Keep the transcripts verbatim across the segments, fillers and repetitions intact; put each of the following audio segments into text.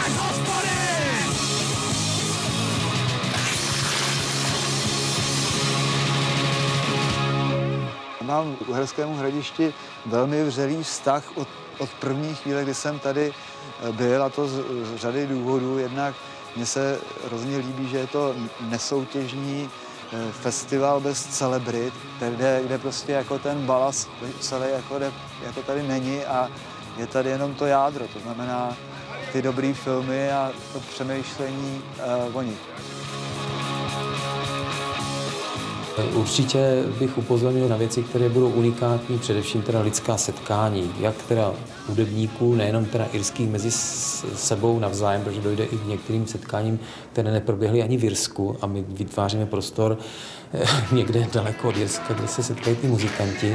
Mám k Uherskému Hradišti velmi vřelý vztah od, od první chvíle, kdy jsem tady byl, a to z, z řady důvodů. Jednak mně se hrozně líbí, že je to nesoutěžní festival bez celebrit, kde, kde prostě jako ten balast celý jako, jako tady není a je tady jenom to jádro, to znamená ty dobrý filmy a to přemýšlení uh, o nich. Určitě bych upozornil na věci, které budou unikátní, především teda lidská setkání, jak teda hudebníků, nejenom teda irských mezi sebou navzájem, protože dojde i k některým setkáním, které neproběhly ani v Irsku a my vytváříme prostor někde daleko od Irska, kde se setkají ty muzikanti.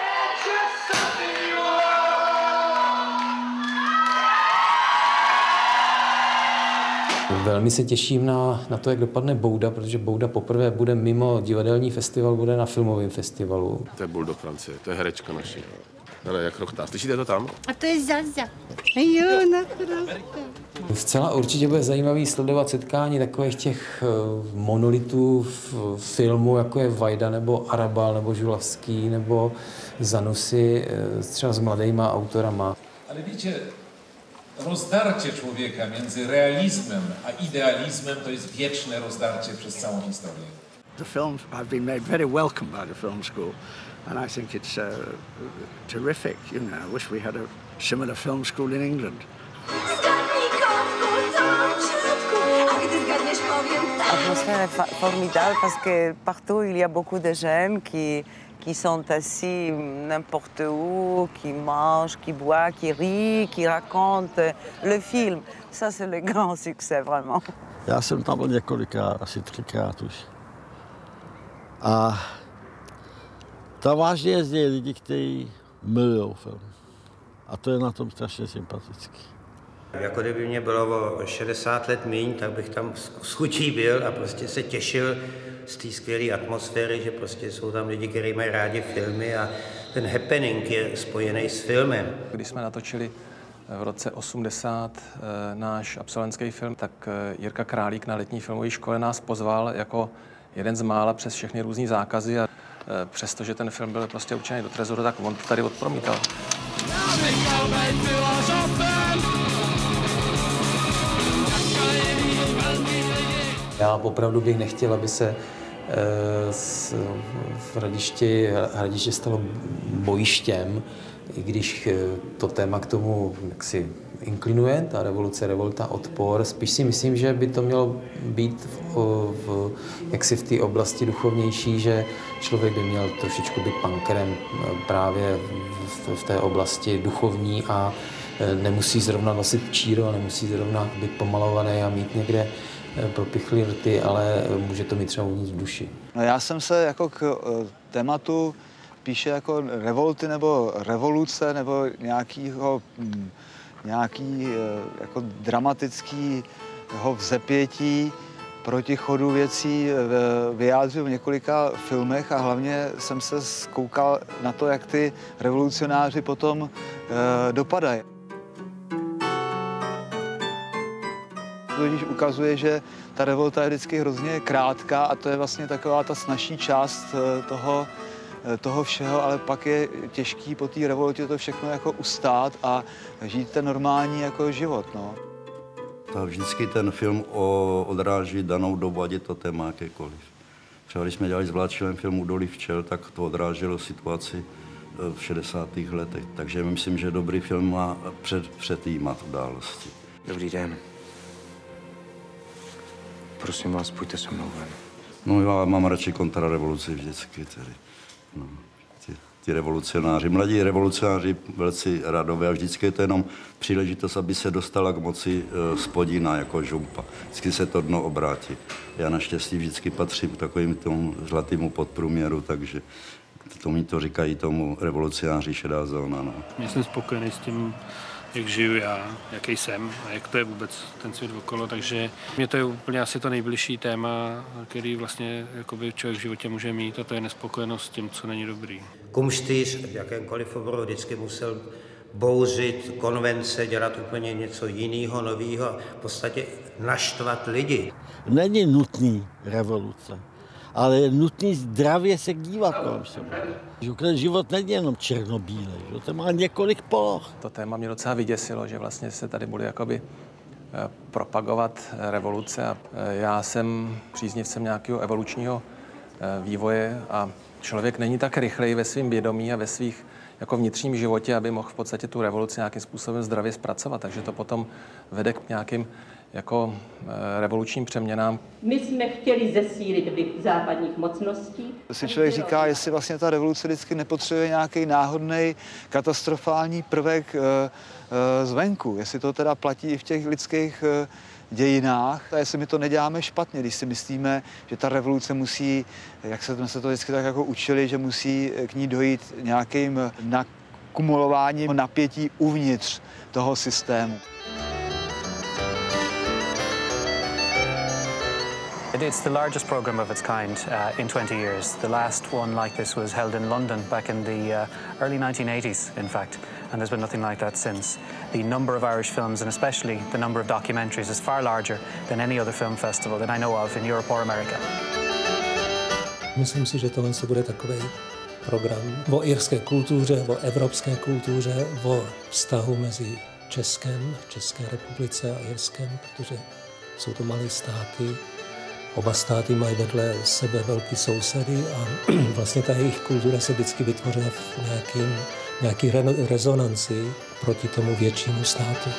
Velmi se těším na, na to, jak dopadne Bouda, protože Bouda poprvé bude mimo divadelní festival, bude na filmovém festivalu. To je Bulldog Francie, to je herečka naše. Ale jak rochtá. Slyšíte to tam? A to je Zaza. Jo, naprosto. Zcela určitě bude zajímavý sledovat setkání takových těch monolitů v filmu, jako je Vajda, nebo Arabal, nebo Žulavský, nebo Zanussi, třeba s mladýma autorama. Ale víte, rozdarcie człowieka między realizmem a idealizmem to jest wieczne rozdarcie przez całą historię. The films have been made very welcome by the film school, and I think it's uh, terrific. You know, I wish we had a similar film school in England. L'atmosphère est formidable parce que partout il y a beaucoup de jeunes qui qui sont assis n'importe où, qui mangent, qui boivent, qui rient, qui racontent le film. Ça, c'est le grand succès, vraiment. Já jsem tam byl několikrát, asi třikrát už. A tam vážně jezdí lidi, kteří milují film. A to je na tom strašně sympatický. Jako kdyby mě bylo o šedesát let míň, tak bych tam s chutí byl a prostě se těšil z té skvělé atmosféry, že prostě jsou tam lidi, kteří mají rádi filmy a ten happening je spojený s filmem. Když jsme natočili v roce osmdesát náš absolventský film, tak Jirka Králík na letní filmové škole nás pozval jako jeden z mála přes všechny různý zákazy a přestože ten film byl prostě určený do trezoru, tak on to tady odpromítal. Já opravdu bych nechtěl, aby se v Hradišti, Hradiště stalo bojištěm, i když to téma k tomu jaksi inklinuje, ta revoluce, revolta, odpor. Spíš si myslím, že by to mělo být v, v, jaksi v té oblasti duchovnější, že člověk by měl trošičku být punkerem právě v, v té oblasti duchovní a nemusí zrovna nosit číro, nemusí zrovna být pomalovaný a mít někde propichlý rty, ale může to mít třeba uvnitř v duši. No já jsem se jako k tématu píše jako revolty nebo revoluce nebo nějakýho, nějaký jako dramatického vzepětí protichodu věcí vyjádřil v několika filmech a hlavně jsem se zkoukal na to, jak ty revolucionáři potom dopadají. Totiž ukazuje, že ta revolta je vždycky hrozně krátká a to je vlastně taková ta snazší část toho, toho všeho, ale pak je těžký po té revoltě to všechno jako ustát a žít ten normální jako život. No. Ta vždycky ten film odráží danou dobu, ať je to téma jakékoliv. Třeba když jsme dělali s Vláčilem film Údolí včel, tak to odráželo situaci v šedesátých letech. Takže myslím, že dobrý film má před, předjímat události. Dobrý den. Prosím vás, pojďte se mnou ven. No já mám radši kontrarevoluci vždycky tedy. No, ty, ty revolucionáři, mladí revolucionáři, velcí radové a vždycky je to jenom příležitost, aby se dostala k moci e, spodina jako žumpa. Vždycky se to dno obrátí. Já naštěstí vždycky patřím k takovým tomu zlatému podprůměru, takže tomu to říkají tomu revolucionáři šedá zóna. No. Já jsem spokojený s tím, jak žiju já, jaký jsem a jak to je vůbec ten svět okolo, takže mě to je úplně asi to nejbližší téma, který vlastně jakoby člověk v životě může mít a to je nespokojenost s tím, co není dobrý. Kumštýř v jakémkoliv oboru vždycky musel bouřit konvence, dělat úplně něco jiného, nového, v podstatě naštvat lidi. Není nutný revoluce, ale je nutný zdravě se dívat kolem sebe. Život není jenom černobílý, to má několik poloh. To téma mě docela vyděsilo, že vlastně se tady bude jakoby propagovat revoluce. A já jsem příznivcem nějakého evolučního vývoje a člověk není tak rychlej ve svém vědomí a ve svých jako vnitřním životě, aby mohl v podstatě tu revoluci nějakým způsobem zdravě zpracovat. Takže to potom vede k nějakým jako revolučním přeměnám. My jsme chtěli zesílit vliv západních mocností. Si člověk říká, jestli vlastně ta revoluce vždycky nepotřebuje nějaký náhodný katastrofální prvek zvenku. Jestli to teda platí i v těch lidských dějinách a jestli my to neděláme špatně, když si myslíme, že ta revoluce musí, jak jsme se to vždycky tak jako učili, že musí k ní dojít nějakým nakumulováním napětí uvnitř toho systému. It's the largest program of its kind uh, in twenty years. The last one like this was held in London back in the uh, early nineteen eighties, in fact, and there's been nothing like that since. The number of Irish films, and especially the number of documentaries, is far larger than any other film festival that I know of in Europe or America. Myslím si, že tohle bude takový program o irské kultuře, o evropské kultuře, o vztahu mezi Českem, České republice a Irskem, protože jsou to malé státy. Oba státy mají vedle sebe velký sousedy a vlastně ta jejich kultura se vždycky vytvořila v nějakým, nějaký re rezonanci proti tomu většímu státu.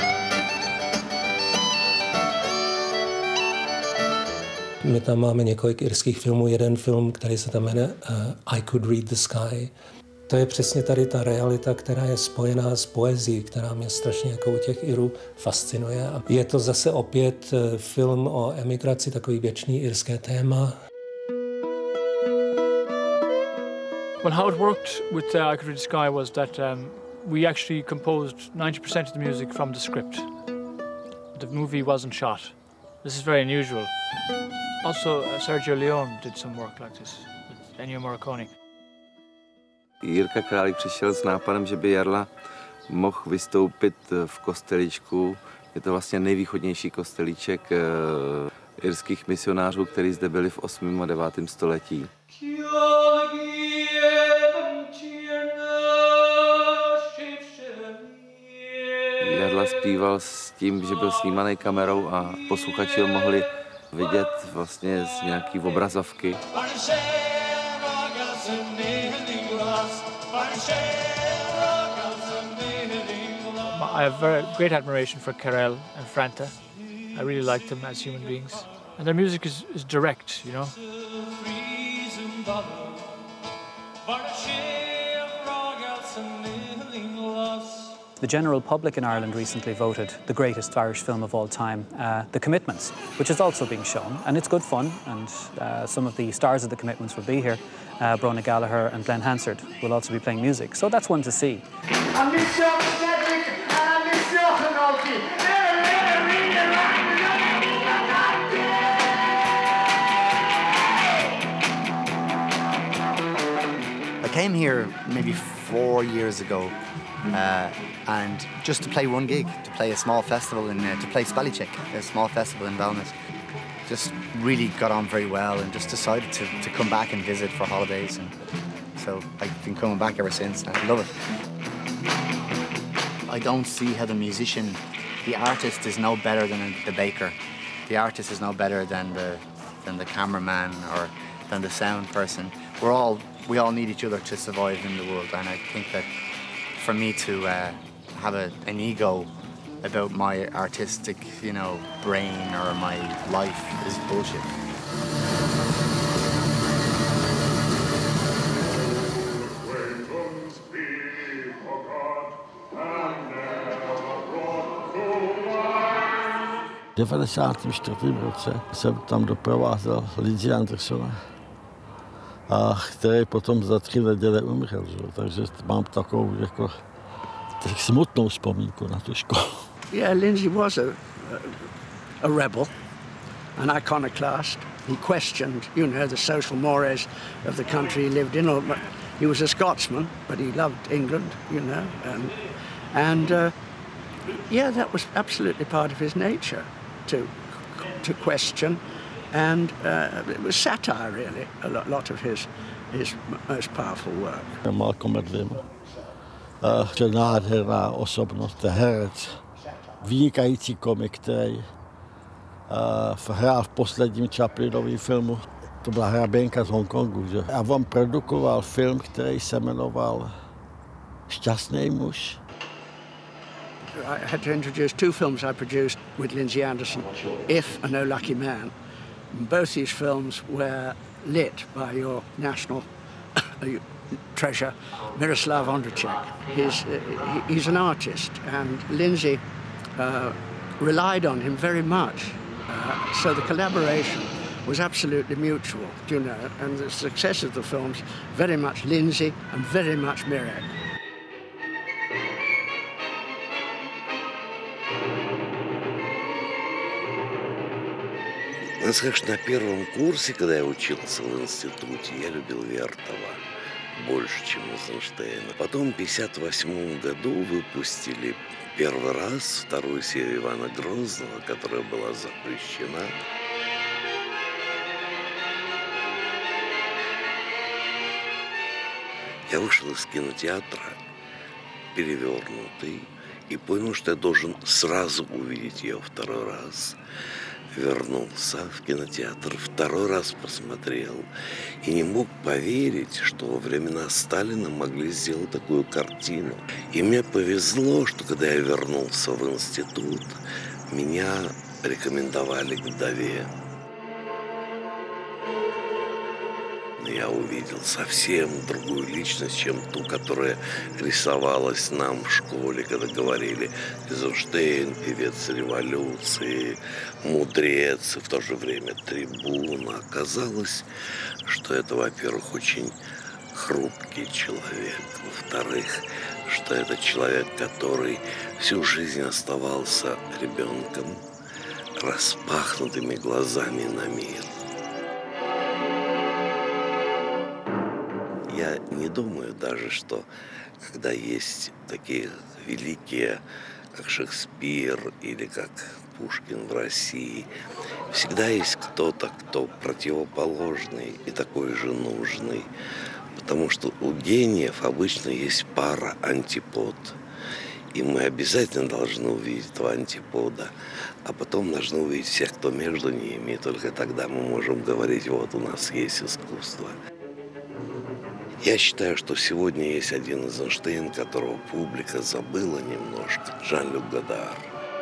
My tam máme několik irských filmů, jeden film, který se tam jmenuje uh, I Could Read the Sky. To je přesně tady ta realita, která je spojená s poezií, která mě strašně jako u těch Irů fascinuje. A je to zase opět film o emigraci, takový věčný irské téma. Well, how it worked with uh, I Could Read the Sky was that um, we actually composed ninety percent of the music from the script. The movie wasn't shot. This is very unusual. Also, uh, Sergio Leone did some work like this with Ennio Morricone. Jirka Králík přišel s nápadem, že by Jarla mohl vystoupit v kostelíčku. Je to vlastně nejvýchodnější kostelíček uh, irských misionářů, kteří zde byli v osmém a devátém století. Jarla zpíval s tím, že byl snímaný kamerou a posluchači ho mohli vidět vlastně z nějaký obrazovky. I have very great admiration for Karel and Franta. I really like them as human beings. And their music is, is direct, you know. The general public in Ireland recently voted the greatest Irish film of all time, uh, The Commitments, which is also being shown, and it's good fun, and uh, some of the stars of The Commitments will be here. Uh, Brona Gallagher and Glenn Hansard will also be playing music, so that's one to see. I came here maybe four years ago uh, and just to play one gig, to play a small festival, in, uh, to play Spallychick, a small festival in Balness. Just really got on very well and just decided to, to come back and visit for holidays. And so I've been coming back ever since and I love it. I don't see how the musician, the artist is no better than the baker. The artist is no better than the, than the cameraman or than the sound person. We're all, we all need each other to survive in the world, and I think that for me to uh, have a, an ego about my artistic, you know, brain or my life is bullshit. V devadesátém čtvrtém roce jsem tam doprovázel Lindsay Andersona, a který potom za tři neděle umřel, že? Takže mám takovou jako tak smutnou vzpomínku na tu školu. Yeah, Lindsay was a, a rebel, an iconoclast. He questioned, you know, the social mores of the country he lived in. He was a Scotsman, but he loved England, you know, and, and uh, yeah, that was absolutely part of his nature, to, to question, and uh, it was satire, really, a lot, lot of his, his most powerful work. Malcolm McLaren, uh, nádherná osobnost, herec, vynikající komik, který uh, hrál v posledním Chaplinovém filmu. To byla Hraběnka z Hongkongu, že? A on produkoval film, který se jmenoval Šťastný muž. I had to introduce two films I produced with Lindsay Anderson, If and No Lucky Man. Both these films were lit by your national treasure, Miroslav Ondřiček. He's, uh, he's an artist, and Lindsay uh, relied on him very much. Uh, so the collaboration was absolutely mutual, you know, and the success of the films very much Lindsay and very much Mirek. Надо сказать, что на первом курсе, когда я учился в институте, я любил Вертова больше, чем Эйзенштейна. Потом в пятьдесят восьмом году выпустили первый раз вторую серию Ивана Грозного, которая была запрещена. Я вышел из кинотеатра перевернутый и понял, что я должен сразу увидеть ее второй раз. Вернулся в кинотеатр, второй раз посмотрел и не мог поверить, что во времена Сталина могли сделать такую картину. И мне повезло, что когда я вернулся в институт, меня рекомендовали к «Вдове». Я увидел совсем другую личность, чем ту, которая рисовалась нам в школе, когда говорили Эйзенштейн, певец революции, мудрец, и в то же время трибуна. Оказалось, что это, во-первых, очень хрупкий человек, во-вторых, что это человек, который всю жизнь оставался ребенком, распахнутыми глазами на мир. Я не думаю даже, что когда есть такие великие, как Шекспир или как Пушкин в России, всегда есть кто-то, кто противоположный и такой же нужный. Потому что у гениев обычно есть пара антипод. И мы обязательно должны увидеть этого антипода, а потом должны увидеть всех, кто между ними. И только тогда мы можем говорить, вот у нас есть искусство. Я считаю, что сегодня есть один Эйзенштейн, которого публика забыла немножко, Жан-Люк Годар.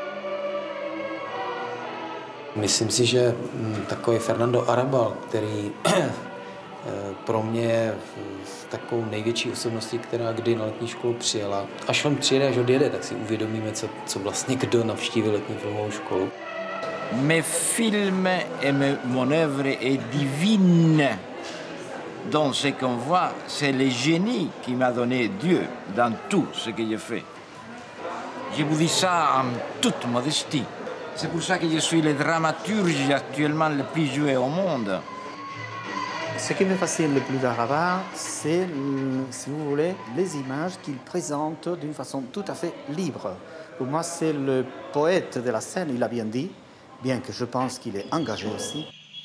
Myslím si, že takový Fernando Arrabal, který pro mě je takovou největší osobností, která kdy na letní školu přijela. Až on přijede, až odjede, tak si uvědomíme, co, co vlastně kdo navštívil letní filmovou školu. Mes films et mon œuvre est divine. Dans ce qu'on voit, c'est le génie qui m'a donné Dieu dans tout ce que j'ai fait. Je vous dis ça en toute modestie. C'est pour ça que je suis le dramaturge actuellement le plus joué au monde. Ce qui me fascine le plus d'Arrabal, c'est, si vous voulez, les images qu'il présente d'une façon tout à fait libre. Pour moi, c'est le poète de la scène, il a bien dit, bien que je pense qu'il est engagé aussi.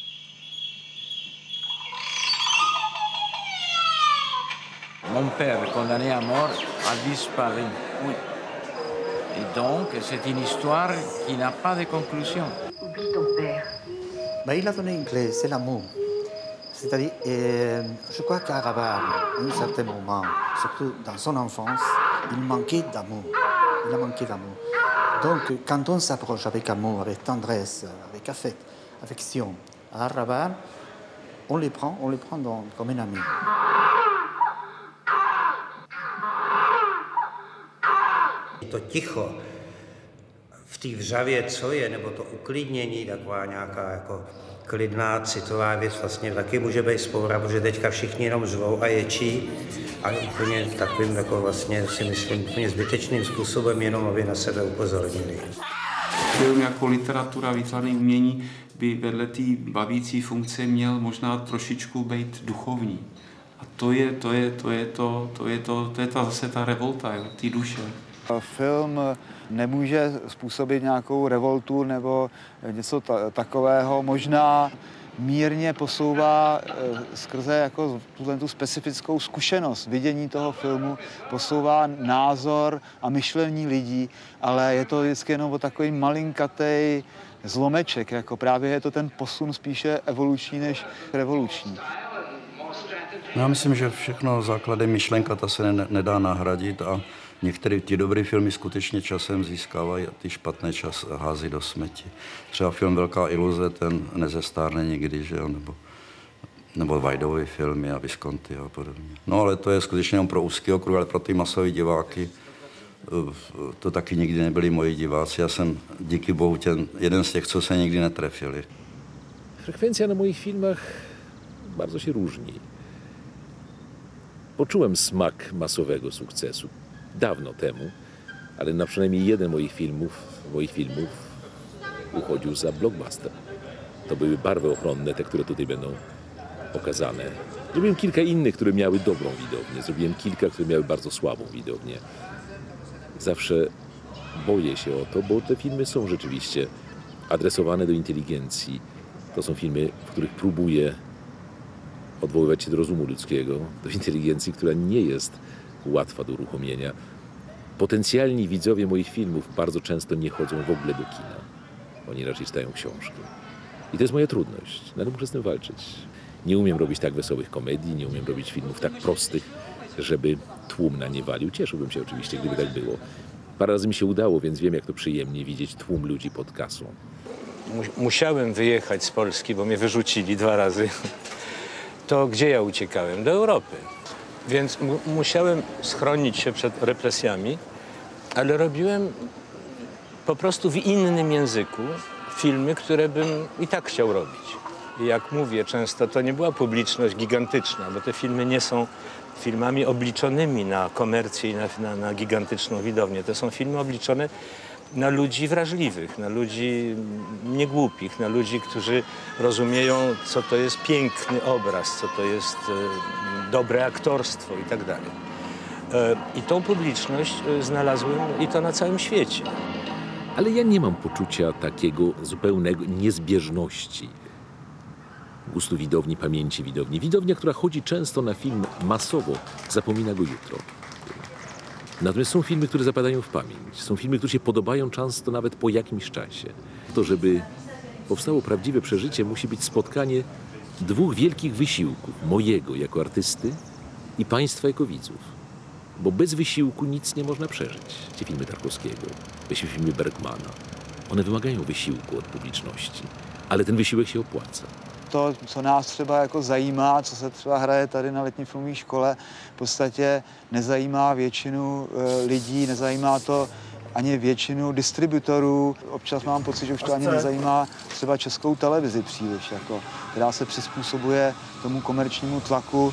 Mon père, condamné à mort, a disparu. Oui. Et donc, c'est une histoire qui n'a pas de conclusion. Oublie ton père. Ben, il a donné une clé, c'est l'amour. C'est-à-dire, euh, je crois qu'Arrabal, à un certain moment, surtout dans son enfance, il manquait d'amour. Il a manqué d'amour. Donc, quand on s'approche avec amour, avec tendresse, avec affect, affection, à Arrabal, on les prend, on les prend dans, comme un ami. To ticho v té vřavě, co je, nebo to uklidnění, taková nějaká jako klidná, citová věc vlastně taky může být spoura, protože teďka všichni jenom zvou a ječí a úplně takovým jako vlastně si myslím úplně zbytečným způsobem jenom, aby na sebe upozornili. film jako literatura, výtvarné umění by vedle té bavící funkce měl možná trošičku být duchovní. A to je to, je, to, je to, to, je to, to je ta zase ta revolta, té duše. Film nemůže způsobit nějakou revoltu nebo něco ta, takového. Možná mírně posouvá skrze jako tuhle tu specifickou zkušenost vidění toho filmu, posouvá názor a myšlení lidí, ale je to vždycky jenom o takový malinkatej zlomeček, jako právě je to ten posun spíše evoluční než revoluční. Já myslím, že všechno základy myšlenka ta se ne, nedá nahradit a některé ty dobré filmy skutečně časem získávají a ty špatné čas hází do smeti. Třeba film Velká iluze, ten nezestárne nikdy, že jo, nebo, nebo Vajdovy filmy a Visconti a podobně. No ale to je skutečně jenom pro úzký okruh, ale pro ty masové diváky to taky nikdy nebyli moji diváci. Já jsem díky bohu ten jeden z těch, co se nikdy netrefili. Frekwencja na moich filmach bardzo się różni. Poczułem smak masowego sukcesu dawno temu, ale na przynajmniej jeden moich filmów, moich filmów uchodził za blockbuster. To były Barwy ochronne, te, które tutaj będą pokazane. Zrobiłem kilka innych, które miały dobrą widownię. Zrobiłem kilka, które miały bardzo słabą widownię. Zawsze boję się o to, bo te filmy są rzeczywiście adresowane do inteligencji. To są filmy, w których próbuję odwoływać się do rozumu ludzkiego, do inteligencji, która nie jest łatwa do uruchomienia. Potencjalni widzowie moich filmów bardzo często nie chodzą w ogóle do kina. Oni raczej czytają książki. I to jest moja trudność, no ale muszę z tym walczyć. Nie umiem robić tak wesołych komedii, nie umiem robić filmów tak prostych, żeby tłum na nie walił. Cieszyłbym się oczywiście, gdyby tak było. Parę razy mi się udało, więc wiem, jak to przyjemnie widzieć tłum ludzi pod kasą. Musiałem wyjechać z Polski, bo mnie wyrzucili dwa razy. To gdzie ja uciekałem? Do Europy. Więc mu musiałem schronić się przed represjami, ale robiłem po prostu w innym języku filmy, które bym i tak chciał robić. I jak mówię często, to nie była publiczność gigantyczna, bo te filmy nie są filmami obliczonymi na komercję i na, na, na gigantyczną widownię. To są filmy obliczone na ludzi wrażliwych, na ludzi niegłupich, na ludzi, którzy rozumieją, co to jest piękny obraz, co to jest e, dobre aktorstwo i tak dalej. E, I tą publiczność znalazłem i to na całym świecie. Ale ja nie mam poczucia takiego zupełnego niezbieżności gustu widowni, pamięci widowni. Widownia, która chodzi często na film masowo, zapomina go jutro. Natomiast są filmy, które zapadają w pamięć. Są filmy, które się podobają często nawet po jakimś czasie. To, żeby powstało prawdziwe przeżycie, musi być spotkanie dwóch wielkich wysiłków. Mojego jako artysty i państwa jako widzów. Bo bez wysiłku nic nie można przeżyć. Te filmy Tarkowskiego, te filmy Bergmana, one wymagają wysiłku od publiczności. Ale ten wysiłek się opłaca. To, co nás třeba jako zajímá, co se třeba hraje tady na letní filmové škole, v podstatě nezajímá většinu e, lidí, nezajímá to ani většinu distributorů. Občas mám pocit, že už to ani nezajímá třeba Českou televizi příliš, jako, která se přizpůsobuje tomu komerčnímu tlaku.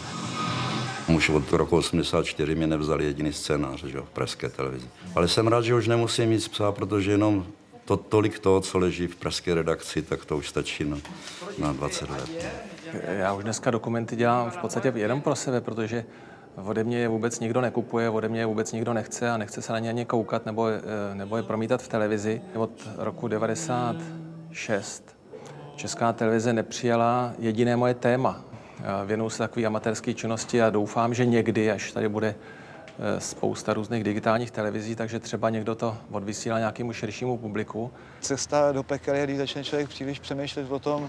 Už od roku osmdesát čtyři mě nevzali jediný scénář, že, v pražské televizi. Ale jsem rád, že už nemusím nic psát, protože jenom to, tolik toho, co leží v pražské redakci, tak to už stačí na, na dvacet let. Já už dneska dokumenty dělám v podstatě jenom pro sebe, protože ode mě je vůbec nikdo nekupuje, ode mě je vůbec nikdo nechce a nechce se na ně ani koukat nebo, nebo je promítat v televizi. Od roku devadesát šest Česká televize nepřijala jediné moje téma. Věnuju se takové amatérské činnosti a doufám, že někdy, až tady bude spousta různých digitálních televizí, takže třeba někdo to odvysílá nějakému širšímu publiku. Cesta do pekel je, když začne člověk příliš přemýšlet o tom,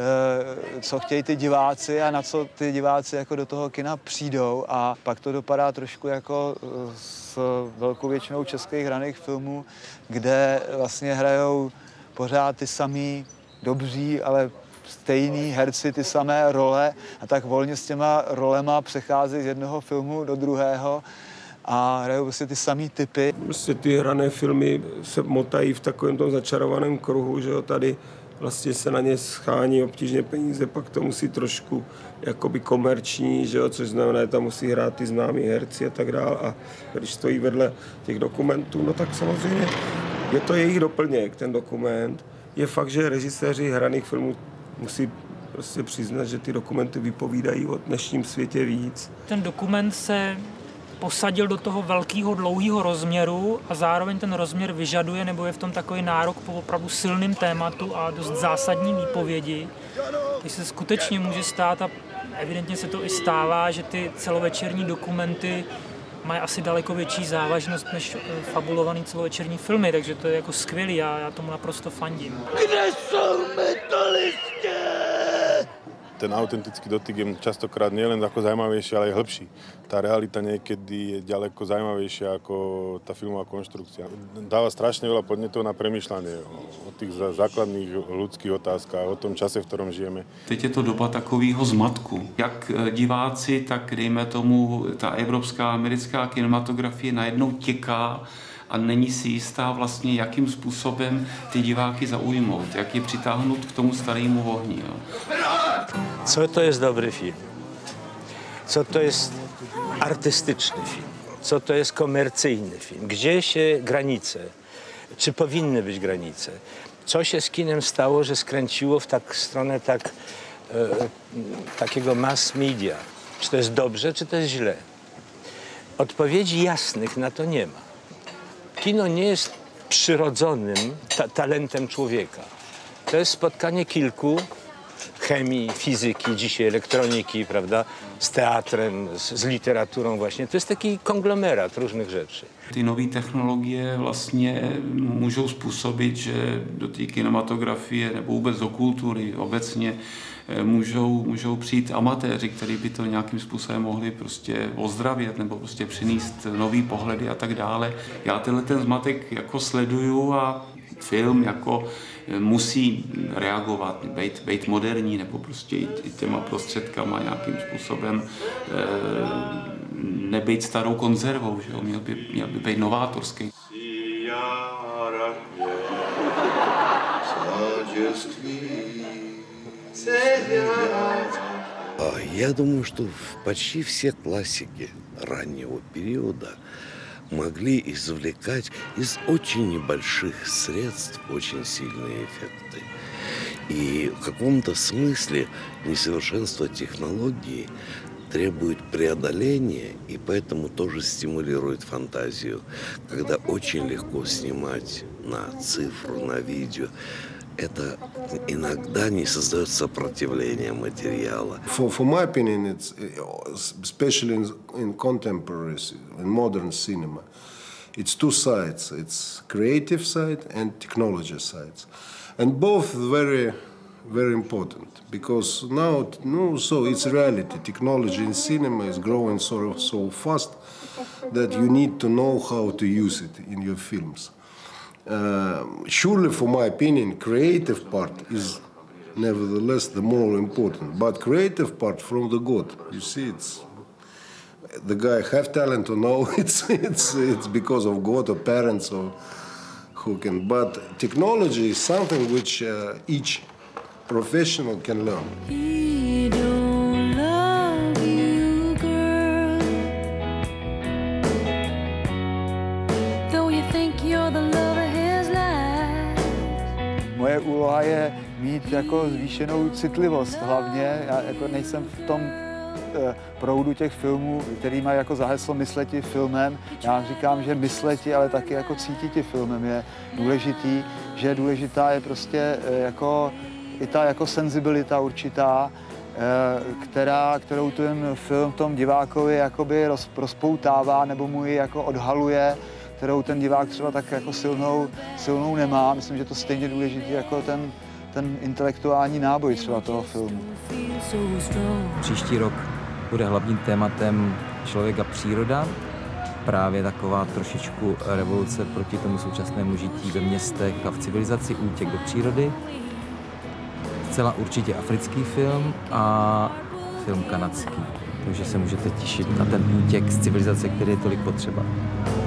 co chtějí ty diváci a na co ty diváci jako do toho kina přijdou, a pak to dopadá trošku jako s velkou většinou českých hraných filmů, kde vlastně hrajou pořád ty samý dobří, ale stejný herci, ty samé role, a tak volně s těma rolema přechází z jednoho filmu do druhého a hrajou prostě ty samý typy. Prostě ty hrané filmy se motají v takovém tom začarovaném kruhu, že jo, tady vlastně se na ně schání obtížně peníze, pak to musí trošku jakoby komerční, že jo, což znamená, že tam musí hrát ty známí herci a tak dále, a když stojí vedle těch dokumentů, no tak samozřejmě Je to jejich doplněk, ten dokument. Je fakt, že režiséři hraných filmů musí prostě přiznat, že ty dokumenty vypovídají o dnešním světě víc. Ten dokument se posadil do toho velkého, dlouhého rozměru a zároveň ten rozměr vyžaduje, nebo je v tom takový nárok po opravdu silným tématu a dost zásadní výpovědi. Takže se skutečně může stát, a evidentně se to i stává, že ty celovečerní dokumenty mají asi daleko větší závažnost než fabulovaný celovečerní filmy, takže to je jako skvělý a já tomu naprosto fandím. Kde jsou metalistě? Ten autentický dotyk je častokrát nielen ako zaujímavejší, ale aj hĺbší. Tá realita niekedy je ďaleko zaujímavejšia ako tá filmová konštrukcia. Dáva strašne veľa podnetov na premýšľanie o tých základných ľudských otázkach, o tom čase, v ktorom žijeme. Teď je to doba takového zmatku. Jak diváci, tak dejme tomu, ta evropská, americká kinematografie najednou těká a není si jistá vlastně, jakým způsobem ty diváky zaujmout, jak je přitáhnout k tomu starému ohni. Jo. Co to jest dobry film? Co to jest artystyczny film? Co to jest komercyjny film? Gdzie się granice? Czy powinny być granice? Co się z kinem stało, że skręciło w tak stronę tak, e, takiego mass media? Czy to jest dobrze, czy to jest źle? Odpowiedzi jasnych na to nie ma. Kino nie jest przyrodzonym ta talentem człowieka. To jest spotkanie kilku, chemii, fizyki, dzisiaj elektroniki, prawda, z teatrem, z, z literaturą właśnie. To jest taki konglomerat różnych rzeczy. Ty nové technologie vlastně můžou způsobit, že do té kinematografie nebo vůbec do kultury obecně můžou, můžou přijít amatéři, kteří by to nějakým způsobem mohli prostě ozdravět nebo prostě přinést nový pohledy a tak dále. Já tenhle ten zmatek jako sleduju a film jako musí reagovat, být, být moderní nebo prostě i, i těma prostředkama nějakým způsobem e, nebejt starou konzervou, že jo? Měl by, měl by být novátorský. Я думаю, что почти все классики раннего периода могли извлекать из очень небольших средств очень сильные эффекты. И в каком-то смысле несовершенство технологии требует преодоления и поэтому тоже стимулирует фантазию, когда очень легко снимать на цифру, на видео. Это иногда не создает сопротивления материала. For, for my opinion, it's especially in, in contemporary, in modern cinema, it's two sides. It's creative side and technology sides, and both very, very important because now, no, so it's reality. Technology in cinema is growing so so fast that you need to know how to use it in your films. Uh, surely, for my opinion, creative part is nevertheless the more important. But creative part from the God, you see, it's the guy have talent or no, it's it's it's because of God or parents or who can. But technology is something which uh, each professional can learn. He don't love you, girl. Though you think you're the love of his life. Moje úloha je mít jako zvýšenou citlivost hlavně. Já jako nejsem v tom e, proudu těch filmů, který mají jako za heslo mysleti filmem. Já říkám, že mysleti, ale taky jako cítiti filmem je důležitý, že důležitá je prostě e, jako i ta jako senzibilita určitá, e, která, kterou ten film tom divákovi jakoby roz, rozpoutává nebo mu ji jako odhaluje, kterou ten divák třeba tak jako silnou, silnou nemá. Myslím, že to stejně důležitý jako ten, ten intelektuální náboj třeba toho filmu. Příští rok bude hlavním tématem člověk a příroda. Právě taková trošičku revoluce proti tomu současnému žití ve městech a v civilizaci, útěk do přírody. Zcela určitě africký film a film kanadský. Takže se můžete těšit na ten útěk z civilizace, který je tolik potřeba.